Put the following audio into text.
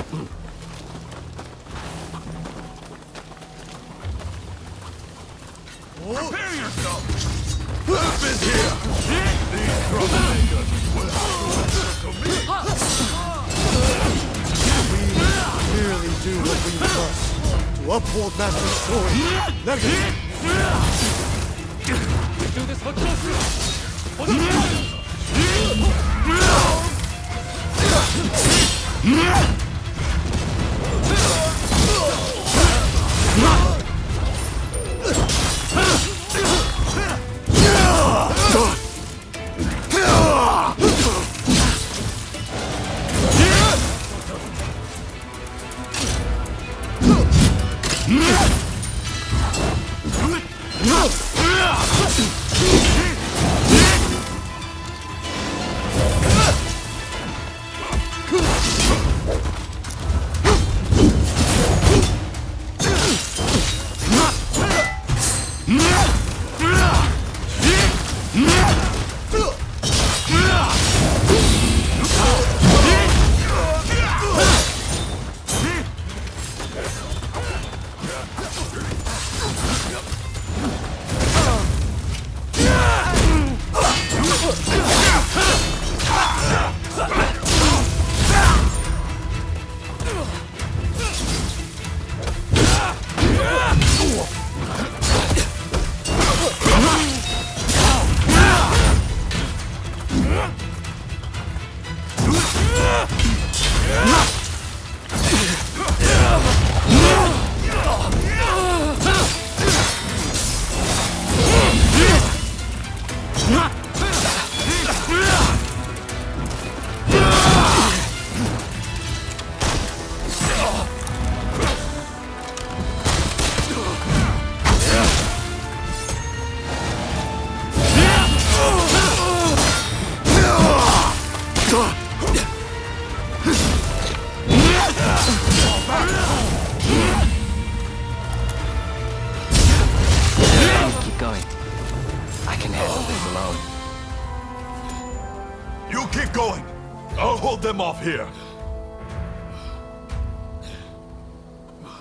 Prepare yourself! Who's been here? These troublemakers will have to answer to me! We merely do what we must to uphold Master Sword's legacy. Do this for Kyosu! Keep going. I can handle this alone. You keep going! I'll hold them off here.